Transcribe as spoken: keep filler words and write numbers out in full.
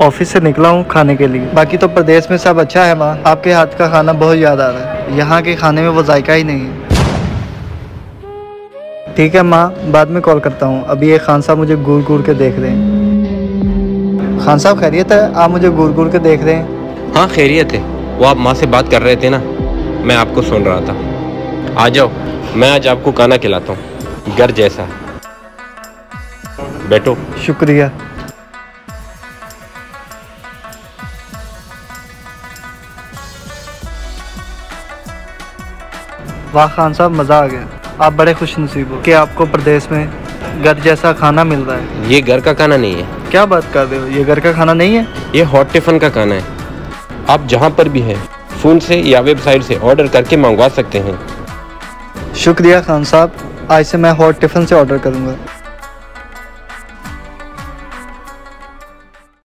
Office से निकला हूँ खाने के लिए। बाकी तो प्रदेश में सब अच्छा है माँ, आपके हाथ का खाना बहुत याद आ रहा है। यहाँ के खाने में वो जायका ही नहीं है। ठीक है माँ, बाद में कॉल करता हूँ। अभी ये खान साहब मुझे घूर घूर के देख रहे हैं। खान साहब खैरियत है? आप मुझे घूर घूर के देख रहे हैं। हाँ खैरियत है। वो आप माँ से बात कर रहे थे ना, मैं आपको सुन रहा था। आ जाओ, मैं आज आपको खाना खिलाता हूँ, घर जैसा। बैठो। शुक्रिया। वाह खान साहब, मज़ा आ गया। आप बड़े खुश नसीब हो कि आपको प्रदेश में घर जैसा खाना मिल रहा है। ये घर का खाना नहीं है। क्या बात कर रहे हो, ये घर का खाना नहीं है? ये हॉट टिफिन का खाना है। आप जहाँ पर भी हैं फ़ोन से या वेबसाइट से ऑर्डर करके मंगवा सकते हैं। शुक्रिया खान साहब, आज से मैं हॉट टिफ़िन से ऑर्डर करूँगा।